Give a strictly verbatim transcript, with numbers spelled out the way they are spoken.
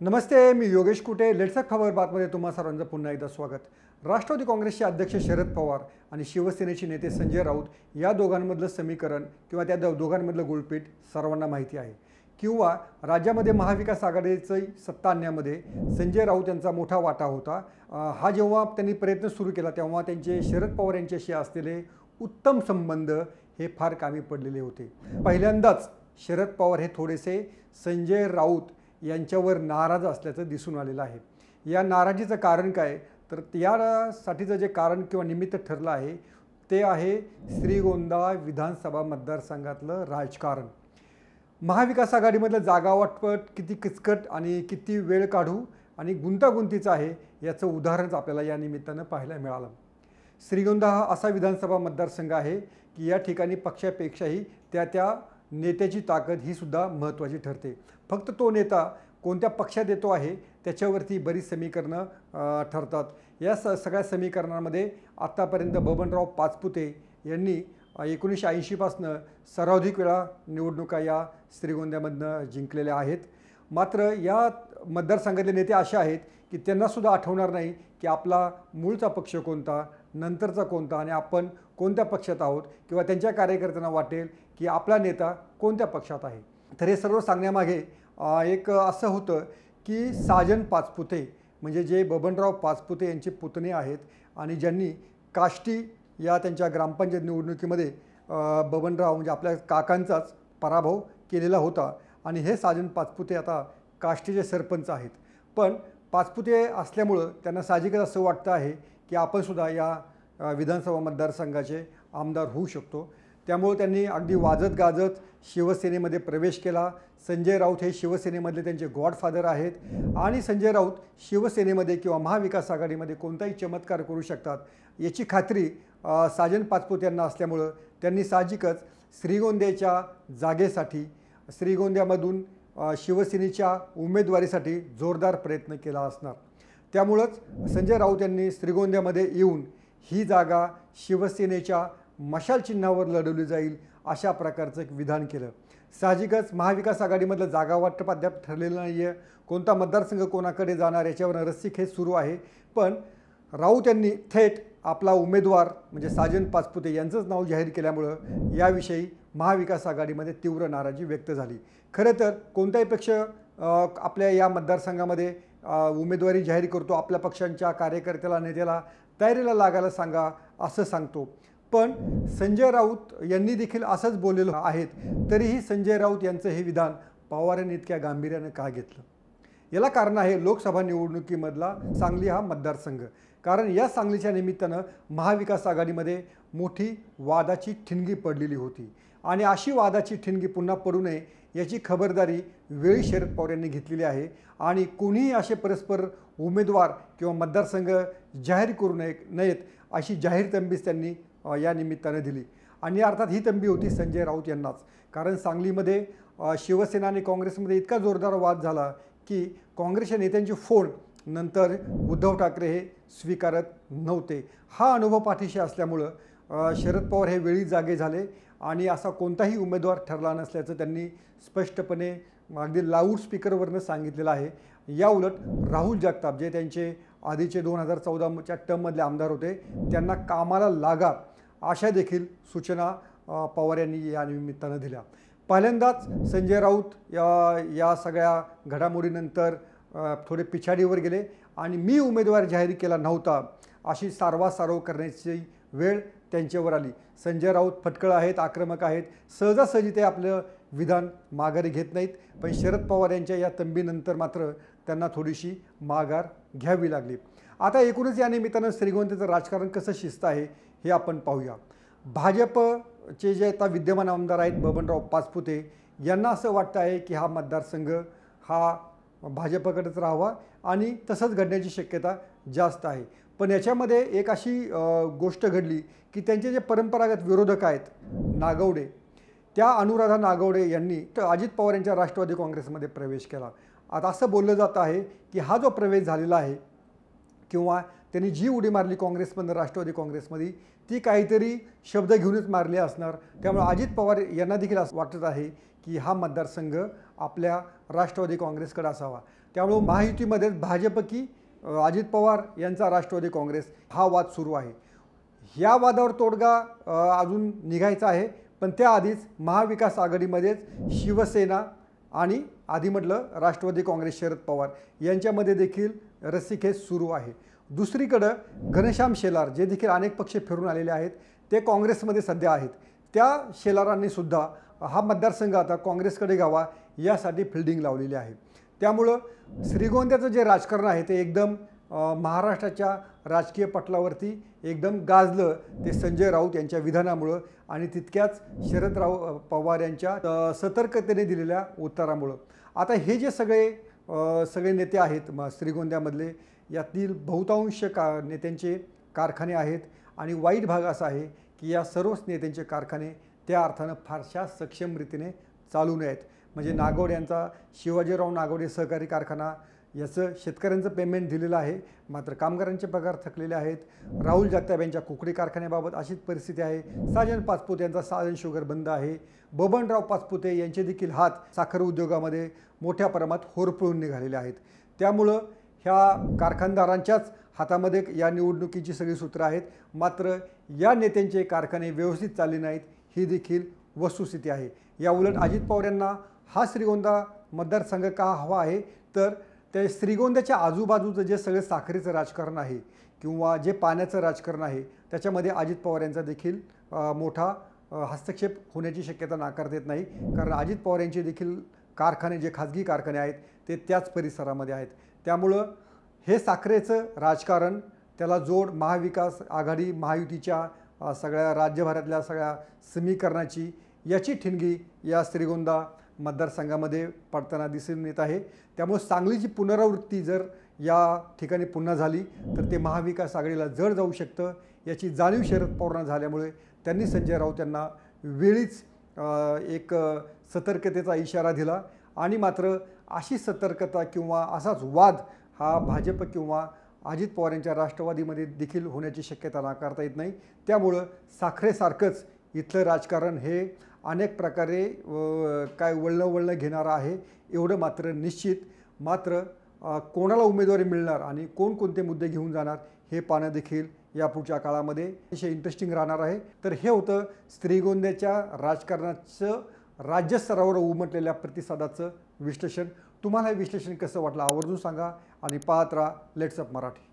नमस्ते, मी योगेश कुटे. Let's खबर बातमध्ये तुम्हा सर्वांचं पुन्हा एकदा स्वागत. राष्ट्रवादी काँग्रेसचे अध्यक्ष शरद पवार आणि शिवसेनेचे नेते संजय राऊत या दोघांमधलं समीकरण किंवा त्या दोघांमधलं गुळपीट सर्वांना माहिती आहे. किंवा राज्यामध्ये महाविकास आघाडीची सत्ता आणण्यामध्ये संजय राऊत यांचा मोठा वाटा होता. हा जेव्हा त्यांनी प्रयत्न सुरू केला तेव्हा त्यांचे शरद पवार यांच्याशी असलेले उत्तम संबंध हे फार कामी पडलेले होते. पहिल्यांदाच शरद पवार हे थोडेसे संजय राऊत यांच्यावर नाराज असल्याचं दिसून आलेलं आहे. या नाराजीचं कारण काय, तर यासाठीचं जे कारण किंवा निमित्त ठरलं आहे ते आहे श्रीगोंदा विधानसभा मतदारसंघातलं राजकारण. महाविकास आघाडीमधलं जागा वाटपट किती किचकट आणि किती वेळ काढू आणि गुंतागुंतीचं आहे याचं उदाहरणच आपल्याला या निमित्तानं पाहायला मिळालं. श्रीगोंदा हा असा विधानसभा मतदारसंघ आहे की या ठिकाणी पक्षापेक्षाही त्या त्या नेत्याची ताकद ही सुद्धा महत्त्वाची ठरते. फक्त तो नेता कोणत्या पक्षात येतो आहे त्याच्यावरती बरीच समीकरणं ठरतात. या स सगळ्या समीकरणांमध्ये आत्तापर्यंत बबनराव पाचपुते यांनी एकोणीसशे ऐंशीपासनं सर्वाधिक वेळा निवडणुका या श्रीगोंद्यामधनं जिंकलेल्या आहेत. मात्र या मतदारसंघातले नेते असे आहेत की त्यांनासुद्धा आठवणार नाही की आपला मूळचा पक्ष कोणता, नंतरचा कोणता आणि आपण कोणत्या पक्षात आहोत, किंवा त्यांच्या कार्यकर्त्यांना वाटेल की आपला नेता कोणत्या पक्षात आहे. तर हे सर्व सांगण्यामागे एक असं होतं की साजन पाचपुते म्हणजे जे बबनराव पाचपुते यांचे पुतणे आहेत आणि ज्यांनी काष्टी या त्यांच्या ग्रामपंचायत निवडणुकीमध्ये बबनराव म्हणजे आपल्या काकांचाच पराभव केलेला होता. आणि हे साजन पाचपुते आता काष्टीचे सरपंच आहेत. पण पाचपुते असल्यामुळं त्यांना साहजिकच असं वाटतं आहे की आपणसुद्धा या विधानसभा मतदारसंघाचे आमदार होऊ शकतो. त्यामुळे त्यांनी अगदी वाजत गाजत शिवसेनेमध्ये प्रवेश केला. संजय राऊत हे शिवसेनेमधले त्यांचे गॉडफादर आहेत आणि संजय राऊत शिवसेनेमध्ये किंवा महाविकास आघाडीमध्ये कोणताही चमत्कार करू शकतात याची खात्री साजन पाचपुते यांना असल्यामुळं त्यांनी साहजिकच श्रीगोंद्याच्या जागेसाठी श्रीगोंद्यामधून शिवसेनेच्या उमेदवारीसाठी जोरदार प्रयत्न केला असणार. त्यामुळंच संजय राऊत यांनी श्रीगोंद्यामध्ये येऊन ही जागा शिवसेनेच्या मशाल चिन्हावर लढवली जाईल अशा प्रकारचं एक विधान केलं. साहजिकच महाविकास आघाडीमधलं जागा वाटप अद्याप ठरलेलं नाही आहे. कोणता मतदारसंघ कोणाकडे जाणार याच्यावर रस्सीखेच सुरू आहे. पण राऊत यांनी थेट आपला उमेदवार म्हणजे साजन पाचपुते यांचंच नाव जाहीर केल्यामुळं याविषयी महाविकास आघाडीमध्ये तीव्र नाराजी व्यक्त झाली. खरं तर कोणताही पक्ष आपल्या या मतदारसंघामध्ये उमेदवारी जाहीर करतो, आपल्या पक्षांच्या कार्यकर्त्याला नेत्याला तयारीला लागायला सांगा असं सांगतो. पण संजय राऊत यांनी देखील असंच बोललेलं आहेत. तरीही संजय राऊत यांचं हे विधान पवार यांनी इतक्या गांभीर्यानं का घेतलं, याला कारण आहे लोकसभा निवडणुकीमधला सांगली हा मतदारसंघ. कारण या सांगलीच्या निमित्तानं महाविकास आघाडीमध्ये मोठी वादाची ठिणगी पडलेली होती आणि अशी वादाची ठिणगी पुन्हा पडू नये याची खबरदारी वेळी शरद पवार यांनी घेतलेली आहे. आणि कोणीही असे परस्पर उमेदवार किंवा मतदारसंघ जाहीर करू नये नयेत अशी जाहीर तंबीच त्यांनी या निमित्तानं दिली. आणि अर्थात ही तंबी होती संजय राऊत यांनाच. कारण सांगलीमध्ये शिवसेना आणि काँग्रेसमध्ये इतका जोरदार वाद झाला की काँग्रेसच्या नेत्यांची फोन नंतर उद्धव ठाकरे हे स्वीकारत नव्हते. हा अनुभव पाठीशी असल्यामुळं शरद पवार हे वेळी जागे झाले आणि असा कोणताही उमेदवार ठरला नसल्याचं त्यांनी स्पष्टपणे अगदी लाऊडस्पीकरवरनं सांगितलेलं आहे. याउलट राहुल जगताप जे त्यांचे आधीचे दोन हजार चौदाच्या टर्ममधले आमदार होते त्यांना कामाला लागा अशा देखील सूचना पवार यांनी या निमित्तानं दिल्या. पहिल्यांदाच संजय राऊत या या सगळ्या घडामोडीनंतर थोडे पिछाडीवर गेले आणि मी उमेदवार जाहीर केला नव्हता अशी सारवासारव करण्याची वेळ त्यांच्यावर आली. संजय राऊत फटकळ आहेत, आक्रमक आहेत, सहजासहजी ते आपलं विधान माघारी घेत नाहीत. पण शरद पवार यांच्या या तंबीनंतर मात्र त्यांना थोडीशी माघार घ्यावी लागली. आता एकूणच या निमित्तानं श्रीगोंद्याचं राजकारण कसं शिस्त आहे हे आपण पाहूया. भाजपचे जे आता विद्यमान आमदार आहेत बबनराव पाचपुते यांना असं वाटतं आहे की हा मतदारसंघ हा भाजपकडेच राहावा आणि तसंच घडण्याची शक्यता जास्त आहे. पण याच्यामध्ये एक अशी गोष्ट घडली की त्यांचे जे परंपरागत विरोधक आहेत नागवडे, त्या अनुराधा नागवडे यांनी तर अजित पवार यांच्या राष्ट्रवादी काँग्रेसमध्ये प्रवेश केला. आता असं बोललं जातं आहे की हा जो प्रवेश झालेला आहे किंवा त्यांनी जी उडी मारली काँग्रेसमधून राष्ट्रवादी काँग्रेसमध्ये ती काहीतरी शब्द घेऊनच मारली असणार। त्यामुळे अजित पवार यांना देखील असं वाटत आहे की हा मतदारसंघ आपल्या राष्ट्रवादी काँग्रेसकडे असावा। त्यामुळे महायुतीमध्येच भाजप की अजित पवार यांचा राष्ट्रवादी काँग्रेस हा वाद सुरू आहे। ह्या वादावर तोडगा अजून निघायचा आहे, पण त्याआधीच महाविकास आघाडीमध्येच शिवसेना आणि आधी म्हटलं राष्ट्रवादी काँग्रेस शरद पवार यांच्यामध्ये देखील रस्सीखेच सुरू आहे। दुसरीकडं घनश्याम शेलार जे देखील अनेक पक्ष फिरून आलेले आहेत ते काँग्रेसमध्ये सध्या आहेत, त्या शेलारांनी सुद्धा हा मतदारसंघ आता काँग्रेसकडे घ्यावा यासाठी फिल्डिंग लावलेली आहे। त्यामुळं श्रीगोंद्याचं जे राजकारण आहे ते एकदम महाराष्ट्राच्या राजकीय पटलावरती एकदम गाजलं ते संजय राऊत यांच्या विधानामुळं आणि तितक्याच शरदराव पवार यांच्या सतर्कतेने दिलेल्या उत्तरामुळं। आता हे जे सगळे सगळे नेते आहेत म श्रीगोंद्यामधले यातील बहुतांश का नेत्यांचे कारखाने आहेत आणि वाईट भाग असा आहे की या सर्वच नेत्यांचे कारखाने त्या अर्थानं फारशा सक्षम रीतीने चालू नयेत। म्हणजे नागवडे यांचा शिवाजीराव नागवडे सहकारी कारखाना याचं शेतकऱ्यांचं पेमेंट दिलेलं आहे, मात्र कामगारांचे पगार थकलेले आहेत। राहुल जगताप यांच्या कुकडी कारखान्याबाबत अशीच परिस्थिती आहे। साजन पाचपुते यांचा साजन शुगर बंद आहे। बबनराव पाचपुते यांचे देखील हात साखर उद्योगामध्ये मोठ्या प्रमाणात होरपळून निघालेले आहेत। त्यामुळं ह्या कारखानदारांच्याच हातामध्ये या निवडणुकीची सगळी सूत्र आहेत, मात्र या नेत्यांचे कारखाने व्यवस्थित चालले नाहीत ही देखील वस्तुस्थिती आहे। या उलट अजित पवार यांना हा श्रीगोंदा मतदारसंघ का हवा आहे, तर त्या श्रीगोंद्याच्या आजूबाजूचं जे सगळं साखरेचं राजकारण आहे किंवा जे पाण्याचं राजकारण आहे त्याच्यामध्ये अजित पवार यांचा देखील मोठा हस्तक्षेप होण्याची शक्यता नाकारता येत नाही, कारण अजित पवार यांचे देखील कारखाने जे खाजगी कारखाने आहेत ते त्याच परिसरामध्ये आहेत। त्यामुळं हे साखरेचं राजकारण त्याला जोड महाविकास आघाडी महायुतीच्या सगळ्या राज्यभरातल्या सगळ्या समीकरणाची याची ठिणगी या श्रीगोंदा मतदारसंघामध्ये पडताना दिसून येत आहे। त्यामुळे सांगलीची पुनरावृत्ती जर या ठिकाणी पुन्हा झाली तर ते महाविकास आघाडीला जड जाऊ शकतं याची जाणीव शरद पवारांना झाल्यामुळे त्यांनी संजय राऊत यांना वेळीच एक सतर्कतेचा इशारा दिला आणि मात्र अशी सतर्कता किंवा असाच वाद हा भाजप किंवा अजित पवार यांच्या राष्ट्रवादीमध्ये देखील होण्याची शक्यता नाकारता येत नाही। त्यामुळं साखरेसारखंच इथलं राजकारण हे अनेक प्रकारे काय वळणं वळणं घेणारं आहे एवढं मात्र निश्चित। मात्र कोणाला उमेदवारी मिळणार आणि कोणकोणते मुद्दे घेऊन जाणार हे पाहणं देखील या पुढच्या काळामध्ये अतिशय इंटरेस्टिंग राहणार आहे। तर हे होतं श्रीगोंद्याच्या राजकारणाचं राज्यस्तरावर उमटलेल्या प्रतिसादाचं विश्लेषण। तुम्हाला हे विश्लेषण कसं वाटलं आवर्जून सांगा आणि पाहत राहा लेट्स अप मराठी।